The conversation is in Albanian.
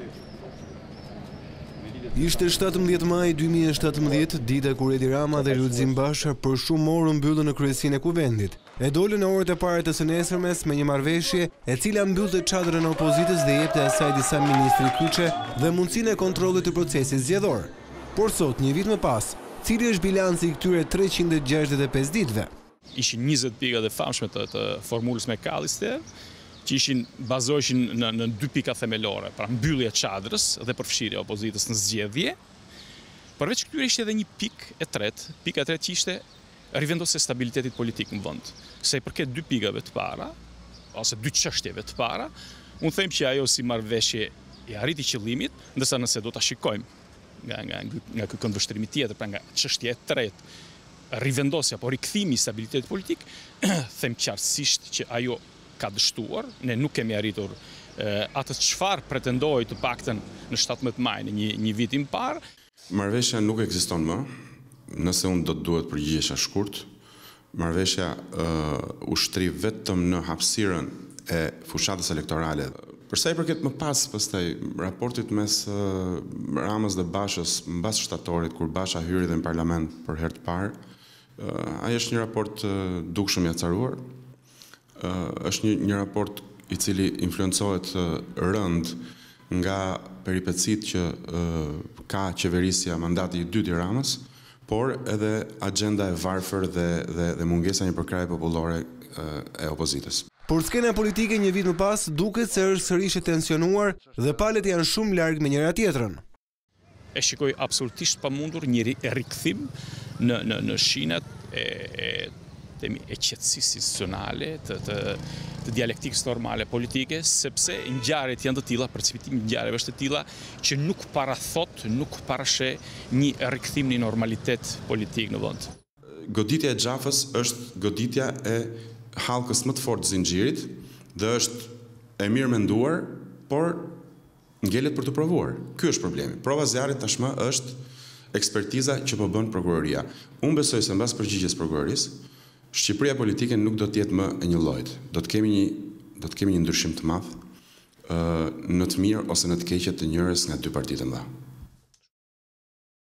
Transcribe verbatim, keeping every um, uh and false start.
Ishte shtatëmbëdhjetë maj dy mijë e shtatëmbëdhjetë, dita kur Edi Rama dhe Lulzim Basha për shumë orë mbyllën në kryesinë e kuvendit. E dolën në orët e para të së nesërmes me një marrëveshje e cila mbyllte çadrën e opozitës dhe jepte asaj disa ministri kyçe dhe mundësinë e kontrollit të procesit zgjedhor. Por sot, një vit më pas, cili është bilanci i këtyre treqind e gjashtëdhjetë e pesë ditëve? Ishin njëzet pikat e famshme të, të formulës McAllister, që ishin bazoheshin në, në dy pika themelore, pra mbyllja e çadrës dhe përfshirja e opozitës në zgjedhje. Përveç këtyre ishte edhe një pikë e tretë, pika e tretë që ishte rivendosja e stabilitetit politik në vend. Sa i përket dy pikave të para, ose dy çështjeve të para, unë them që ajo si marrëveshje i arriti qëllimit, ndërsa nëse do ta shikojmë nga nga nga ky këndvështrimi tjetër, pra nga çështja e tretë, rivendosja apo rikthimi i stabilitetit politik, them qartësisht që ajo ka dështuar, ne nuk kemi arritur eh, atë çfarë pretendoi të paktën në shtatëmbëdhjetë maj në një, një vit më parë. Marrëveshja nuk ekziston më, nëse unë do të duhet përgjigjesha shkurt. Marrëveshja uh, ushtri vetëm në hapësirën e fushatës elektorale. Përsa i përket më pas, pastaj raportit mes uh, Ramës dhe Bashës mbas shtatorit, kur Basha hyri dhe në parlament për herë të parë, uh, ai është një raport uh, dukshëm i acaruar. Uh, është një, një raport i cili influencohet uh, rënd nga peripetësit që uh, ka qeverisja mandati i dytë i Ramës, por edhe agenda e varfër dhe, dhe, dhe mungesa një përkrahje popullore uh, e opozitës. Por skena politike një vit më pas duket se është sërish e tensionuar dhe palët janë shumë larg me njëra tjetrën. E shikoj absolutisht pamundur një rikthim në, në, në shinat e, e temi e qetësisë institucionale, të, të, të dialektikës normale politike, sepse ngjarjet janë të tilla, perceptimi i ngjarjeve është të tilla që nuk parathot, nuk parashe një rikthim në normalitet politik në vend. Goditja e Xhafës është goditja e hallkës më të fortë të zinxhirit dhe është e mirë menduar, por ngelet për të provuar. Ky është problemi. Prova zjarrit tashmë është ekspertiza që po bën prokuroria. Unë besoj se mbas përgjigjes prokurorisë, Shqipëria politike nuk do të jetë më e një llojit. Do të kemi një do të kemi një ndryshim të madh ë në të mirë ose në të keqet të njërës nga dy partitë të mëdha.